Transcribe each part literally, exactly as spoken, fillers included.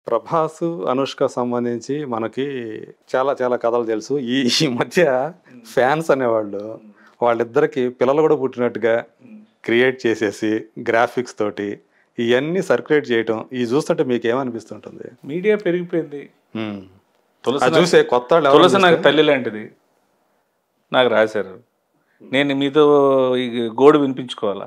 ప్రభాస్ అనుష్క సంబంధించి మనకి చాలా చాలా కథలు తెలుసు. ఈ ఈ మధ్య ఫ్యాన్స్ అనేవాళ్ళు వాళ్ళిద్దరికి పిల్లలు కూడా పుట్టినట్టుగా క్రియేట్ చేసేసి గ్రాఫిక్స్ తోటి ఇవన్నీ సర్క్యులేట్ చేయటం ఇది చూస్తుంటే మీకు ఏమనిపిస్తుంటుంది? మీడియా పెరిగిపోయింది. చూసే కొత్త తులసి నాకు తల్లి లాంటిది. నాకు రాశారు, నేను మీతో ఈ గోడు వినిపించుకోవాలా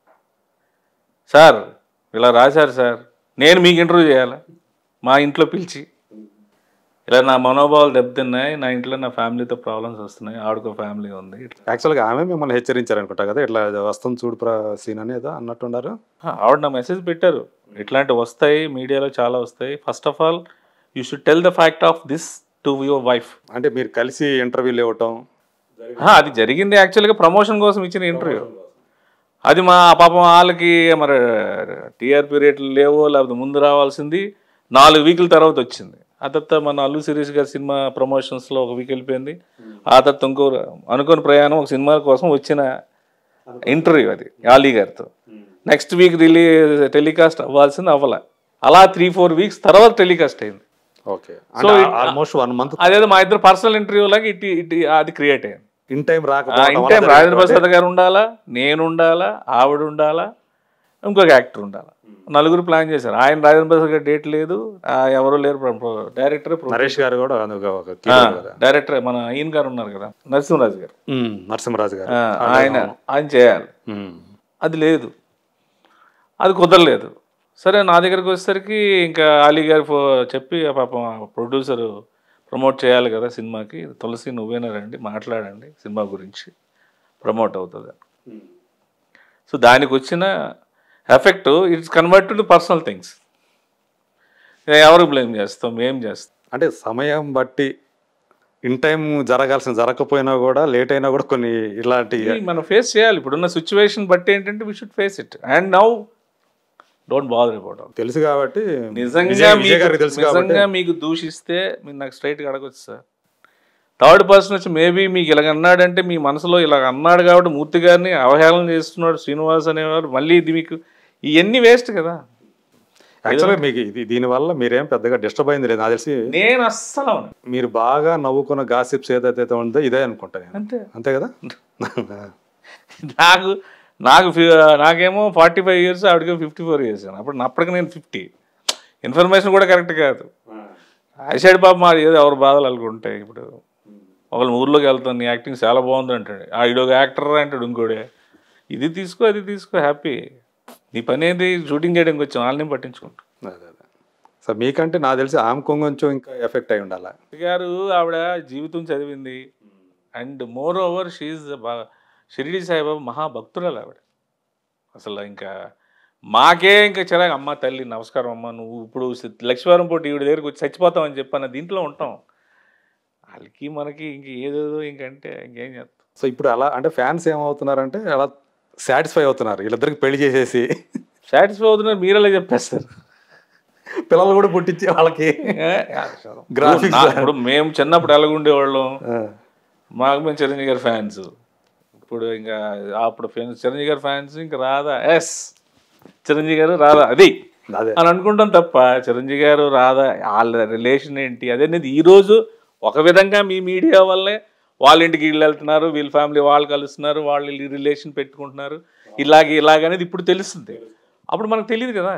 సార్? ఇలా రాశారు సార్, నేను మీకు ఇంటర్వ్యూ చేయాలా? మా ఇంట్లో పిలిచి ఇలా నా మనోభావాలు దెబ్బతిన్నాయి, నా ఇంట్లో నా ఫ్యామిలీతో ప్రాబ్లమ్స్ వస్తున్నాయి, ఆవిడకో ఫ్యామిలీ ఉంది. యాక్చువల్గా ఆమె మిమ్మల్ని హెచ్చరించారు అనుకుంటా కదా, ఇట్లా వస్తుంది చూడు సీన్ అనేది అన్నట్టున్నారు. ఆవిడ నా మెసేజ్ పెట్టారు, ఇట్లాంటివి వస్తాయి మీడియాలో చాలా వస్తాయి, first of all you should tell the fact of this to your wife. అంటే మీరు కలిసి ఇంటర్వ్యూలు ఇవ్వటం అది జరిగింది. యాక్చువల్గా ప్రమోషన్ కోసం ఇచ్చిన ఇంటర్వ్యూ అది. మా పాపం వాళ్ళకి మరి టీఆర్పీ రేట్లు లేవో, లేకపోతే ముందు రావాల్సింది నాలుగు వీకుల తర్వాత వచ్చింది. ఆ తర్వాత మన అల్లు శిరీష్ గారి సినిమా ప్రమోషన్స్లో ఒక వీక్ వెళ్ళిపోయింది. ఆ తర్వాత ఇంకో అనుకోని ప్రయాణం ఒక సినిమా కోసం వచ్చిన ఇంటర్వ్యూ అది ఆలీ గారితో. నెక్స్ట్ వీక్ రిలీ టెలికాస్ట్ అవ్వాల్సింది అవ్వాల. అలా త్రీ ఫోర్ వీక్స్ తర్వాత టెలికాస్ట్ అయింది. Okay, so almost one month అదేదో మా ఇద్దరు పర్సనల్ ఇంటర్వ్యూ లాగా ఇటు ఇటు అది క్రియేట్ అయింది. ఇన్ టైం రాక ఇన్ టైం రాజేంద్ర ప్రసాద్ గారు ఉండాలా, నేను ఉండాలా, ఆవిడ ఉండాలా, ఇంకొక యాక్టర్ ఉండాలా, నలుగురు ప్లాన్ చేశారు. ఆయన రాజేంద్ర ప్రసాద్ గారు డేట్ లేదు, ఎవరు లేరు. డైరెక్టర్ నరేష్ గారు కూడా డైరెక్టర్ మన ఈయన గారు ఉన్నారు కదా, నరసింహరాజు గారు నరసింహరాజు గారు ఆయన ఆయన చేయాలి. అది లేదు, అది కుదరలేదు. సరే నా దగ్గరికి వచ్చేసరికి ఇంకా అలీ గారు చెప్పి పాపం ప్రొడ్యూసరు ప్రమోట్ చేయాలి కదా సినిమాకి, తులసి నువ్వేనా రండి మాట్లాడండి సినిమా గురించి, ప్రమోట్ అవుతుంది. సో దానికి వచ్చిన effect it's convert to personal things. ఎవరు బ్లేమ్ చేస్తాం, ఏం చేస్తాం అంటే సమయం బట్టి ఇన్ టైం జరగాల్సిన జరగకపోయినా కూడా లేట్ అయినా కూడా కొన్ని ఇలాంటి మనం ఫేస్ చేయాలి. ఇప్పుడున్న సిచ్యువేషన్ బట్టి ఏంటంటే we should face it and now don't bother about it. తెలుసు కాబట్టి నిజంగా నిజంగా మీకు దూషిస్తే మీరు నాకు స్ట్రైట్గా అడగచ్చు సార్. థర్డ్ పర్సన్ వచ్చి మేబీ మీకు ఇలాగ అన్నాడంటే మీ మనసులో ఇలాగ అన్నాడు కాబట్టి మూర్తి గారిని అవహేళన చేస్తున్నాడు శ్రీనివాస్ అనేవారు, మళ్ళీ ఇది మీకు ఇవన్నీ వేస్ట్ కదా. యాక్చువల్గా మీకు ఇది దీనివల్ల మీరేం పెద్దగా డిస్టర్బ్ అయింది లేదు నాకు తెలిసి. నేను అస్సలు మీరు బాగా నవ్వుకున్న గాసిప్స్ ఏదైతే ఉందో ఇదే అనుకుంటా. అంతే అంతే కదా. నాకు నాకు నాకేమో ఫార్టీ ఫైవ్ ఇయర్స్ ఆవిడకేమో ఫిఫ్టీ ఫోర్ ఇయర్స్ అప్పుడు అప్పటికి నేను ఫిఫ్టీ. ఇన్ఫర్మేషన్ కూడా కరెక్ట్ కాదు. ఆ సైడ్ పాప మాది ఏదో ఎవరు బాధలు అనుకుంటాయి. ఇప్పుడు ఒకళ్ళు ఊర్లోకి వెళ్తాను, నీ యాక్టింగ్ చాలా బాగుంది అంటాడు, ఆ ఇడొక యాక్టర్ అంటాడు ఇంకోడే, ఇది తీసుకో అది తీసుకో హ్యాపీ, నీ పని ఏంది షూటింగ్ చేయడానికి వచ్చాం, వాళ్ళని పట్టించుకుంటాం. అదే అదే సార్, మీకంటే నాకు తెలిసి ఆమె కొంచెం ఇంకా ఎఫెక్ట్ అయి ఉండాలి. గారు ఆవిడ జీవితం చదివింది and moreover she Shirdi Saibaba మహాభక్తురాలు ఆవిడ. అసలు ఇంకా మాకే ఇంకా చిరాకు, అమ్మ తల్లి నమస్కారం అమ్మ, నువ్వు ఇప్పుడు లక్ష్మీవారం పోటీ ఈవిడ దగ్గరికి వచ్చి చచ్చిపోతామని చెప్పన్న దీంట్లో ఉంటాం. వాళ్ళకి మనకి ఇంక ఏదేదో ఇంకంటే ఇంకేం చేస్తాం. సో ఇప్పుడు అలా అంటే ఫ్యాన్స్ ఏమవుతున్నారంటే అలా సాటిస్ఫై అవుతున్నారు, వీళ్ళిద్దరికి పెళ్లి చేసేసి సాటిస్ఫై అవుతున్నారు. మీరు అలా చెప్పేస్తారు, పిల్లలు కూడా పుట్టించి వాళ్ళకి గ్రాఫిక్స్. ఇప్పుడు మేము చిన్నప్పుడు ఎలాగుండేవాళ్ళం, మాకు మేము చిరంజీవి గారి ఫ్యాన్స్. ఇప్పుడు ఇంకా అప్పుడు చిరంజీవి గారి ఫ్యాన్స్ ఇంకా రాదా, ఎస్ చిరంజీవి గారు రాదా అది అని అనుకుంటాం తప్ప చిరంజీవి గారు రాదా వాళ్ళ రిలేషన్ ఏంటి అదేనేది ఈరోజు ఒక విధంగా మీ మీడియా వల్లే వాళ్ళ ఇంటికి వీళ్ళు వెళ్తున్నారు, వీళ్ళ ఫ్యామిలీ వాళ్ళు కలుస్తున్నారు, వాళ్ళు రిలేషన్ పెట్టుకుంటున్నారు, ఇలాగే ఇలాగనేది ఇప్పుడు తెలుస్తుంది. అప్పుడు మనకు తెలియదు కదా.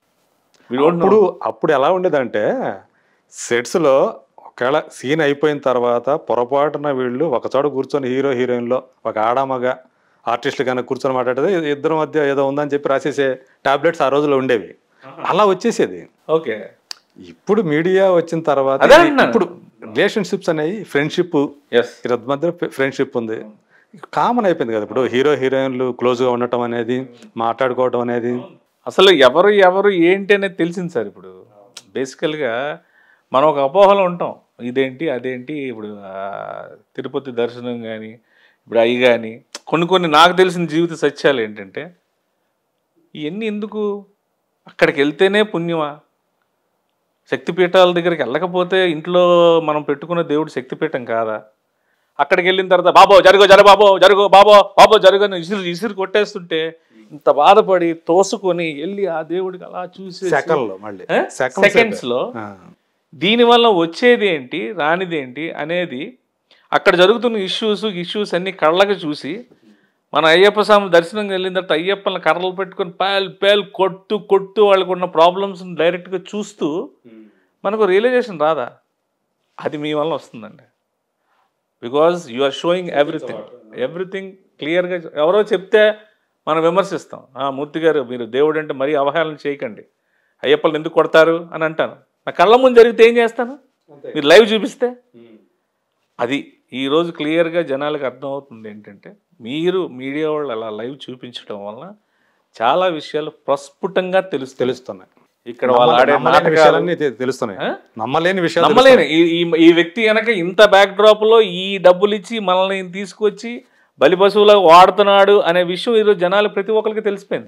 ఇప్పుడు అప్పుడు ఎలా ఉండేదంటే సెట్స్లో ఒకవేళ సీన్ అయిపోయిన తర్వాత పొరపాటున వీళ్ళు ఒకచోట కూర్చొని హీరో హీరోయిన్లో ఒక ఆడామగా ఆర్టిస్టులు కన్నా కూర్చొని మాట్లాడేది ఇద్దరి మధ్య ఏదో ఉందని చెప్పి రాసేసే టాబ్లెట్స్ ఆ రోజుల్లో ఉండేవి, అలా వచ్చేసేది. ఓకే, ఇప్పుడు మీడియా వచ్చిన తర్వాత ఇప్పుడు రిలేషన్షిప్స్ అనేవి ఫ్రెండ్షిప్ ఇద్దరి మధ్య ఫ్రెండ్షిప్ ఉంది, కామన్ అయిపోయింది కదా. ఇప్పుడు హీరో హీరోయిన్లు క్లోజ్గా ఉండటం అనేది, మాట్లాడుకోవటం అనేది, అసలు ఎవరు ఎవరు ఏంటి అనేది తెలిసింది సార్. ఇప్పుడు బేసికల్గా మనం ఒక అపోహలో ఉంటాం, ఇదేంటి అదేంటి. ఇప్పుడు తిరుపతి దర్శనం కానీ ఇప్పుడు అవి కానీ కొన్ని కొన్ని నాకు తెలిసిన జీవిత సత్యాలు ఏంటంటే ఇవన్నీ ఎందుకు, అక్కడికి వెళ్తేనే పుణ్యమా, శక్తిపీఠాల దగ్గరికి వెళ్ళకపోతే ఇంట్లో మనం పెట్టుకున్న దేవుడు శక్తిపీఠం కాదా, అక్కడికి వెళ్ళిన తర్వాత బాబో జరుగో జర బాబో జరుగో బాబో బాబో జరుగని ఇసురు ఇసురు కొట్టేస్తుంటే ఇంత బాధపడి తోసుకొని వెళ్ళి ఆ దేవుడికి అలా చూసి సెకండ్స్లో దీనివల్ల వచ్చేది ఏంటి రానిది ఏంటి అనేది అక్కడ జరుగుతున్న ఇష్యూస్ ఇష్యూస్ అన్ని కళ్ళకి చూసి మన అయ్యప్ప స్వామి దర్శనం వెళ్ళిన తర్వాత అయ్యప్పని కర్రలు పెట్టుకొని పేల్ పేల్ కొట్టు కొట్టు వాళ్ళకు ఉన్న ప్రాబ్లమ్స్ డైరెక్ట్గా చూస్తూ మనకు రియలైజేషన్ రాదా? అది మీ వల్ల వస్తుందండి. Because you are showing everything everything క్లియర్గా. ఎవరో చెప్తే మనం విమర్శిస్తాం, మూర్తి గారు మీరు దేవుడు అంటే మరీ అవహేళన చేయకండి, అయ్యప్పలను ఎందుకు కొడతారు అని అంటాను. నా కళ్ళ ముందు జరిగితే ఏం చేస్తాను? మీరు లైవ్ చూపిస్తే అది ఈరోజు క్లియర్గా జనాలకు అర్థమవుతుంది ఏంటంటే మీరు మీడియా వాళ్ళు అలా లైవ్ చూపించడం వల్ల చాలా విషయాలు ప్రస్ఫుటంగా తెలుసు తెలుస్తున్నాయి. ఇక్కడ వాళ్ళు ఆడే నాటకాలన్నీ తెలుస్తున్నాయి. నమ్మలేని విషయాలు నమ్మలేని ఈ వ్యక్తి కనుక ఇంత బ్యాక్ డ్రాప్లో ఈ డబ్బులు ఇచ్చి మనల్ని తీసుకొచ్చి బలి పశువులకు వాడుతున్నాడు అనే విషయం ఈరోజు జనాలు ప్రతి ఒక్కరికి తెలిసిపోయింది.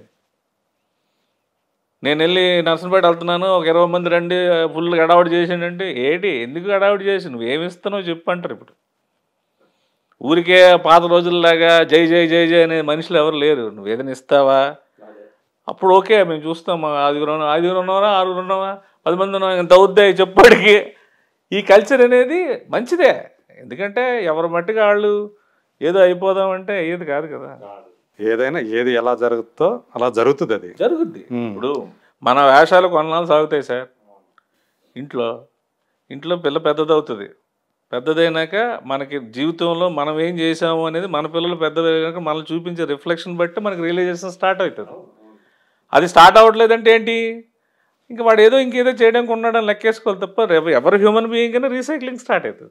నేను వెళ్ళి నర్సంపేట వెళ్తున్నాను, ఒక ఇరవై మంది రండి ఫుల్ గడావుడి చేసిండంటే ఏంటి ఎందుకు గడావుడి చేసి నువ్వు ఏమి ఇస్తున్నావు చెప్పు అంటారు. ఇప్పుడు ఊరికే పాత రోజుల్లాగా జై జై జై జై అనే మనుషులు ఎవరు లేరు. నువ్వు ఏదైనా ఇస్తావా అప్పుడు ఓకే మేము చూస్తాం, ఐదుగురు ఐదుగురు ఉన్నావా ఆరుగురు ఉన్నావా పది మంది ఉన్నావా ఇంత అవుద్దాయి చెప్పడికి. ఈ కల్చర్ అనేది మంచిదే, ఎందుకంటే ఎవరి మట్టిగా వాళ్ళు ఏదో అయిపోదామంటే అయ్యేది కాదు కదా. ఏదైనా ఏది ఎలా జరుగుతుందో అలా జరుగుతుంది, అది జరుగుద్ది. ఇప్పుడు మన వేషాలు కొన్నాళ్ళు సాగుతాయి సార్. ఇంట్లో ఇంట్లో పిల్ల పెద్దదవుతుంది, పెద్దదైనాక మనకి జీవితంలో మనం ఏం చేసాము అనేది మన పిల్లలు పెద్దదైనాక మనం చూపించే రిఫ్లెక్షన్ బట్టి మనకి రియలైజేషన్ స్టార్ట్ అవుతుంది. అది స్టార్ట్ అవ్వట్లేదంటే ఏంటి, ఇంకా వాడు ఏదో ఇంకేదో చేయడానికి ఉన్నాడని లెక్కేసుకోవాలి తప్ప ఎవరు హ్యూమన్ బీయింగ్ అయినా రీసైక్లింగ్ స్టార్ట్ అవుతుంది.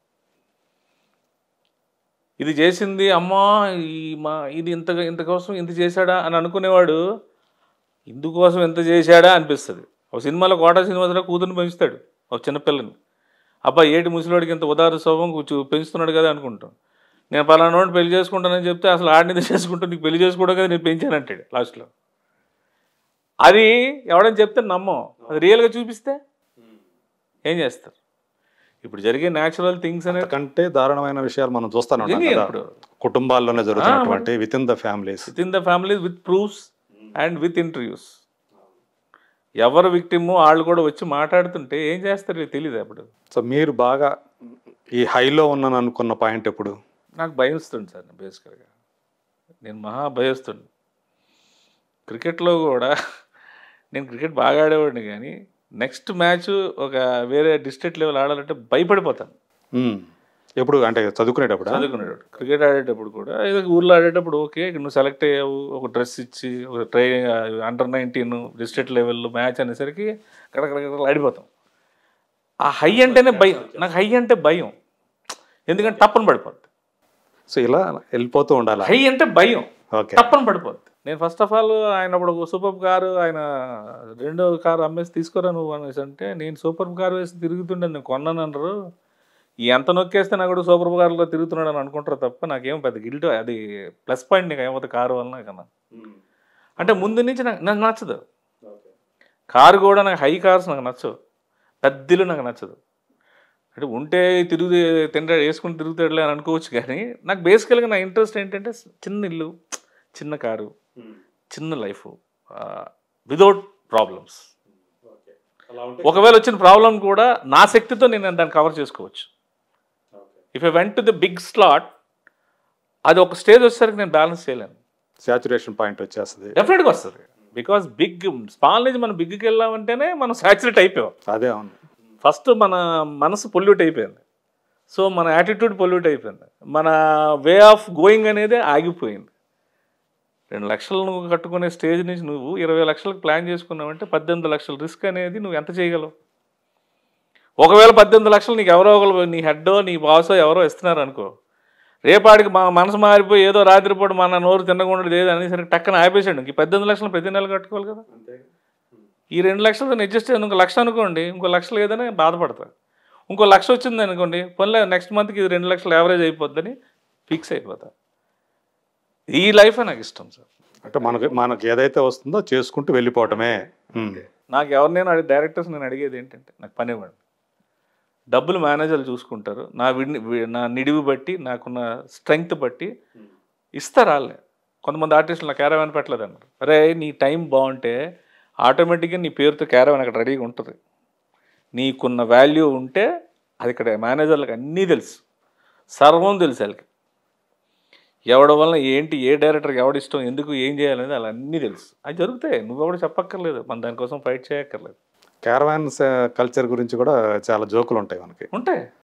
ఇది చేసింది అమ్మా ఈ మా ఇది ఇంత ఇంత కోసం ఇంత చేశాడా అని అనుకునేవాడు ఇందుకోసం ఎంత చేశాడా అనిపిస్తుంది. ఒక సినిమాలో కోటా సినిమాలో కూతురుని పెంచుతాడు ఒక చిన్నపిల్లని, అబ్బా ఏటి ముసలివాడికి ఇంత ఉదార స్వభావం పెంచుతున్నాడు కదా అనుకుంటాం. నేను పలానా వాడిని పెళ్లి చేసుకుంటానని చెప్తే అసలు ఆడిని చేసుకుంటా నీకు పెళ్లి చేసుకోవడం కదా నేను పెంచానంటాడు లాస్ట్లో. అది ఎవడని చెప్తే నమ్మం, అది రియల్గా చూపిస్తే ఏం చేస్తారు? ఇప్పుడు జరిగే న్యాచురల్ థింగ్స్ అనే కంటే దారుణమైన విషయాలు మనం చూస్తాను ఇప్పుడు కుటుంబాల్లోనే జరుగుతున్నటువంటి with in the families with in the families with proofs and with interviews. ఎవరు విక్టిమో వాళ్ళు కూడా వచ్చి మాట్లాడుతుంటే ఏం చేస్తారు తెలియదు. అప్పుడు సో మీరు బాగా ఈ హైలో ఉన్నాను అనుకున్న పాయింట్ ఎప్పుడు? నాకు భయం వస్తుంది సార్, బేసికల్గా నేను మహా భయస్తుంది. క్రికెట్లో కూడా నేను క్రికెట్ బాగా ఆడేవాడిని, కానీ నెక్స్ట్ మ్యాచ్ ఒక వేరే డిస్ట్రిక్ట్ లెవెల్ ఆడాలంటే భయపడిపోతాను. ఎప్పుడు అంటే చదువుకునేటప్పుడు చదువుకునేటప్పుడు క్రికెట్ ఆడేటప్పుడు కూడా ఏదో ఊర్లో ఆడేటప్పుడు ఓకే నువ్వు సెలెక్ట్ అయ్యావు, ఒక డ్రెస్ ఇచ్చి ఒక ట్రైనింగ్ అండర్ నైన్టీన్ డిస్ట్రిక్ట్ లెవెల్లో మ్యాచ్ అనేసరికి కడకడ ఆడిపోతాం. ఆ హై అంటేనే భయం, నాకు హై అంటే భయం, ఎందుకంటే తప్పని పడిపోద్ది. సో ఇలా వెళ్ళిపోతూ ఉండాలి. హై అంటే భయం, తప్పని పడిపోద్ది. నేను ఫస్ట్ ఆఫ్ ఆల్ ఆయన అప్పుడు సూపర్ కారు ఆయన రెండో కారు అమ్మేసి తీసుకోరా నువ్వు అనేసి అంటే నేను సూపర్ కారు వేసి తిరుగుతుండే నేను కొన్నాను అన్నారు. ఎంత నొక్కేస్తే నాకు కూడా సూపర్ కార్లో తిరుగుతున్నాడు అని అనుకుంటారు తప్ప నాకేమో పెద్ద గిల్ట్, అది ప్లస్ పాయింట్ నీకు ఏమవుతుంది కారు వలన కన్నా. అంటే ముందు నుంచి నాకు నాకు నచ్చదు కారు కూడా, నాకు హై కార్స్ నాకు నచ్చవు, పెద్దలు నాకు నచ్చదు. అంటే ఉంటే తిరుగు తింటా వేసుకుని తిరుగుతాడులే అని అనుకోవచ్చు, కానీ నాకు బేసికల్గా నా ఇంట్రెస్ట్ ఏంటంటే చిన్న ఇల్లు, చిన్న కారు, చిన్న లైఫ్, వితౌట్ ప్రాబ్లమ్స్. ఒకవేళ వచ్చిన ప్రాబ్లం కూడా నా శక్తితో నేను దాన్ని కవర్ చేసుకోవచ్చు. If I went to the big slot, అది ఒక స్టేజ్ వచ్చేసరికి నేను బ్యాలెన్స్ చేయలేను, సాచురేషన్ పాయింట్ వచ్చేస్తుంది, డెఫినెట్గా వస్తుంది. బికాస్ బిగ్ స్మాల్ నుంచి మనం బిగ్కి వెళ్ళామంటేనే మనం సాచురేట్ అయిపోయాం. అదే అవును, ఫస్ట్ మన మనసు పొల్యూట్ అయిపోయింది, సో మన యాటిట్యూడ్ పొల్యూట్ అయిపోయింది, మన వే ఆఫ్ గోయింగ్ అనేది ఆగిపోయింది. రెండు లక్షలు నువ్వు కట్టుకునే స్టేజ్ నుంచి నువ్వు ఇరవై లక్షలకు ప్లాన్ చేసుకున్నావంటే పద్దెనిమిది లక్షల రిస్క్ అనేది నువ్వు ఎంత చేయగలవు? ఒకవేళ పద్దెనిమిది లక్షలు నీకు ఎవరో ఒకరు నీ హెడ్డో నీ బాసో ఎవరో ఇస్తున్నారు అనుకో, రేపాడికి మా మనసు మారిపోయి ఏదో రాత్రిపూట మన నోరు తినకుండా ఏదో అనేసరికి టక్కన ఆపేసాడు. ఇంక పద్దెనిమిది లక్షలు ప్రతి నెల కట్టుకోవాలి కదా. ఈ రెండు లక్షలతో అడ్జస్ట్ అయ్యి ఇంకో లక్ష అనుకోండి, ఇంకో లక్షలు ఏదైనా బాధపడతారు. ఇంకో లక్ష వచ్చింది అనుకోండి, పొన్లే నెక్స్ట్ మంత్కి ఇది రెండు లక్షలు యావరేజ్ అయిపోద్దని ఫిక్స్ అయిపోతా. ఈ లైఫ్ నాకు ఇష్టం సార్. అంటే మనకి మనకి ఏదైతే వస్తుందో చేసుకుంటూ వెళ్ళిపోవటమే. నాకు ఎవరినైనా అడిగి డైరెక్టర్స్ నేను అడిగేది ఏంటంటే నాకు పని ఇవ్వండి, డబ్బులు మేనేజర్లు చూసుకుంటారు, నా విడి నా నిడివి బట్టి నాకున్న స్ట్రెంగ్త్ బట్టి ఇస్తారు వాళ్ళే. కొంతమంది ఆర్టిస్టులు నా క్యారవాన్ పెట్టలేదు అన్నారు. అరే నీ టైం బాగుంటే ఆటోమేటిక్గా నీ పేరుతో క్యారవాన్ అక్కడ రెడీగా ఉంటుంది. నీకున్న వాల్యూ ఉంటే అది ఇక్కడ మేనేజర్లకు అన్నీ తెలుసు, సర్వం తెలుసు వాళ్ళకి. ఎవడ వలన ఏంటి, ఏ డైరెక్టర్కి ఎవడిష్టం, ఎందుకు ఏం చేయాలనేది అలా అన్నీ తెలుసు. అది జరుగుతాయి, నువ్వు ఎవడు చెప్పక్కర్లేదు, మన దానికోసం ఫైట్ చేయక్కర్లేదు. క్యారవాన్ కల్చర్ గురించి కూడా చాలా జోకులు ఉంటాయి మనకి. ఉంటాయి.